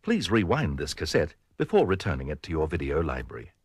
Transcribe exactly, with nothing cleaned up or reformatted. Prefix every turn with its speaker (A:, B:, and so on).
A: Please rewind this cassette before returning it to your video library.